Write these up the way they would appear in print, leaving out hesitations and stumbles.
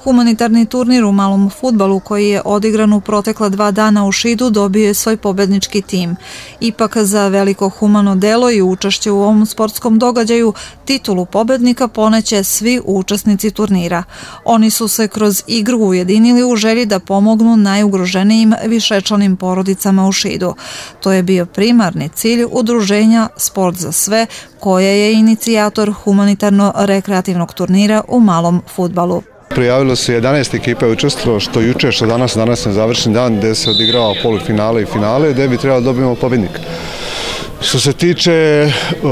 Humanitarni turnir u malom fudbalu koji je odigran u protekla 2 dana u Šidu dobio je svoj pobednički tim. Ipak za veliko humano delo i učešće u ovom sportskom događaju titulu pobednika poneće svi učesnici turnira. Oni su se kroz igru ujedinili u želji da pomognu najugroženijim višečlanim porodicama u Šidu. To je bio primarni cilj udruženja Sport za sve, koje je inicijator humanitarno-rekreativnog turnira u malom fudbalu. Prijavilo se 11 ekipa učestvovalo, što juče, što danas je završen dan gde se odigrava polufinale i finale, gde bi trebalo da dobijemo pobednika. Što se tiče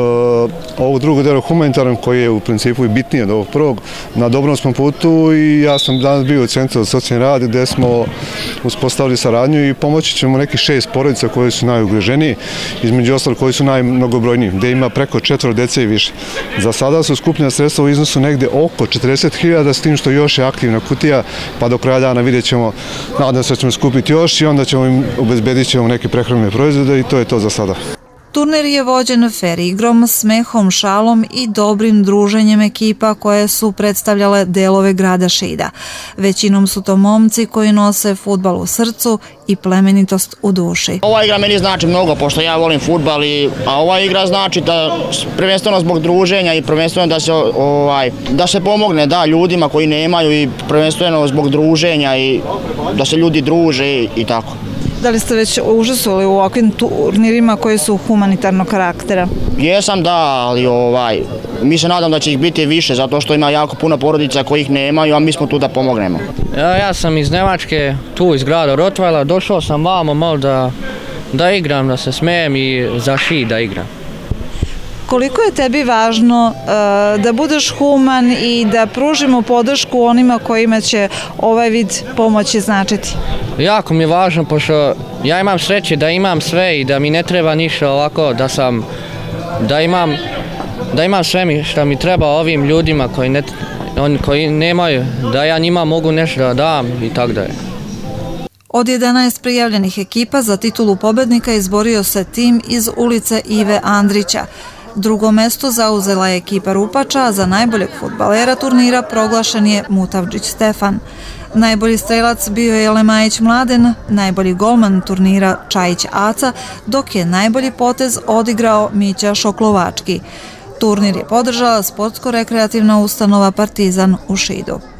ovog drugog dela humanitarnog, koji je u principu i bitniji od ovog prvog, na dobrom smo putu i ja sam danas bio u Centru za socijalni rad gde smo uspostavili saradnju i pomoći ćemo nekih 6 porodica koji su najugroženiji, između ostalog koji su najmnogobrojniji, gde ima preko 4 dece i više. Za sada su skupljena sredstva u iznosu negde oko 40.000, s tim što još je aktivna kutija, pa do kraja dana vidjet ćemo, nadam se da ćemo skupiti još i onda ćemo im obezbediti neke prehrambene proizvode i to je to za sada. Turnir je vođen fer igrom, smehom, šalom i dobrim druženjem ekipa koje su predstavljale delove grada Šida. Većinom su to momci koji nose fudbal u srcu i plemenitost u duši. Ova igra meni znači mnogo, pošto ja volim fudbal, a ova igra znači da prvenstveno zbog druženja i prvenstveno da se pomogne ljudima koji nemaju i prvenstveno zbog druženja i da se ljudi druže i tako. Da li ste već učestvovali u ovakvim turnirima koji su humanitarnog karaktera? Jesam, da, ali mi se nadam da će ih biti više, zato što ima jako puno porodica koji ih nemaju, a mi smo tu da pomognemo. Ja sam iz Nemačke, tu iz grada Rottweila, došao sam vamo malo da igram, da se smijem i za Šid da igram. Koliko je tebi važno da budeš human i da pružimo podršku onima kojima će ovaj vid pomoći značiti? Jako mi je važno, pošto ja imam sreće da imam sve i da mi ne treba ništa ovako, da imam sve što mi treba ovim ljudima koji nemaju, da ja njima mogu nešto da dam i tako dalje. Od 11 prijavljenih ekipa za titulu pobednika izborio se tim iz ulice Ive Andrića. Drugo mesto zauzela je ekipa Rupača, a za najboljeg fudbalera turnira proglašen je Mutavdžić Stefan. Najbolji strelac bio je Lemajić Mladen, najbolji golman turnira Čajić Aca, dok je najbolji potez odigrao Mića Šoklovački. Turnir je podržala sportsko-rekreativna ustanova Partizan u Šidu.